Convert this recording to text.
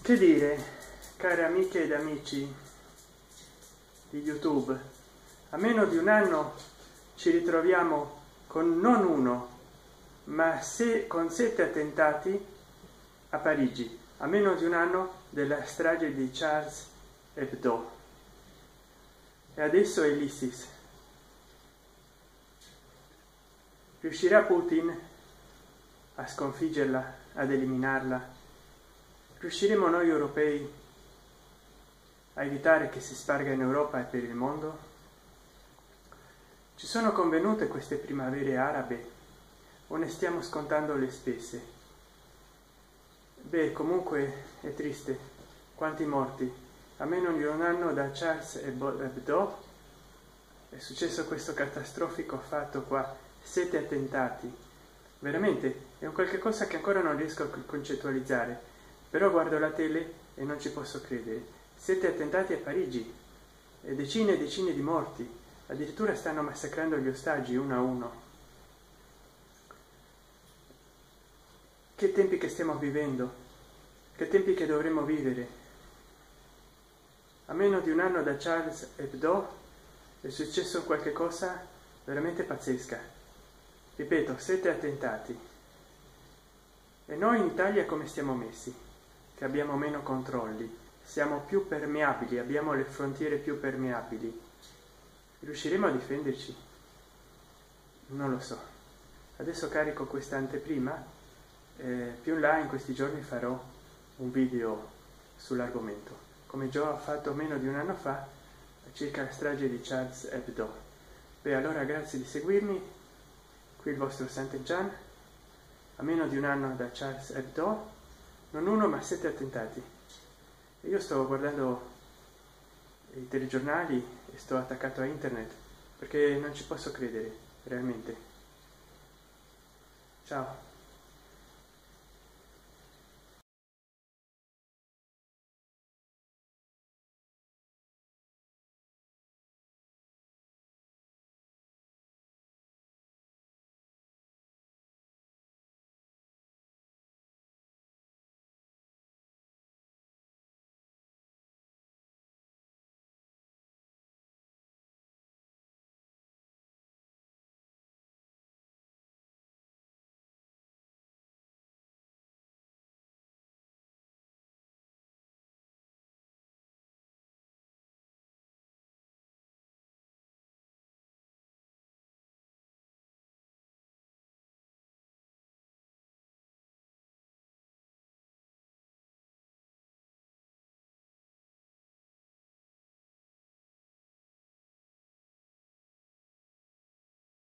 Che dire, care amiche ed amici di YouTube, a meno di un anno ci ritroviamo con non uno ma con 7 attentati a Parigi, a meno di un anno della strage di Charles Hebdo. E adesso è l'ISIS. Riuscirà Putin a sconfiggerla, ad eliminarla? Riusciremo noi europei a evitare che si sparga in Europa e per il mondo? Ci sono convenute queste primavere arabe o ne stiamo scontando le spese? Beh, comunque è triste. Quanti morti? A meno di un anno da Charles Hebdo è successo questo catastrofico fatto qua, 7 attentati. Veramente è un qualche cosa che ancora non riesco a concettualizzare, però guardo la tele e non ci posso credere. 7 attentati a Parigi e decine di morti, addirittura stanno massacrando gli ostaggi uno a uno. Che tempi che stiamo vivendo, che tempi che dovremo vivere. A meno di un anno da Charles Hebdo è successo qualche cosa veramente pazzesca. Ripeto, 7 attentati. E noi in Italia come stiamo messi? Che abbiamo meno controlli, siamo più permeabili, abbiamo le frontiere più permeabili. Riusciremo a difenderci? Non lo so. Adesso carico questa anteprima, più in là in questi giorni farò un video sull'argomento, come già ho fatto meno di un anno fa circa la strage di Charles Hebdo. Beh, allora grazie di seguirmi, qui il vostro Sant'Ejan. A meno di un anno da Charles Hebdo, non uno ma 7 attentati. E io sto guardando i telegiornali e sto attaccato a internet perché non ci posso credere, realmente. Ciao.